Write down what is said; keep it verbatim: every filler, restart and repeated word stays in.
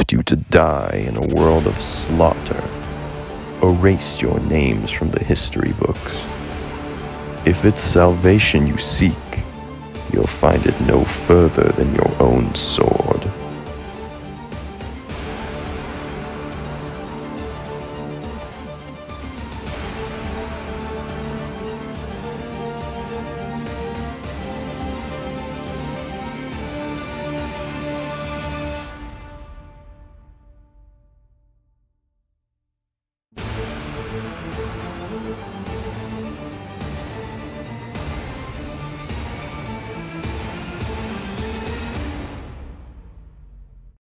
want you to die in a world of slaughter, erased your names from the history books. If it's salvation you seek, you'll find it no further than your own sword.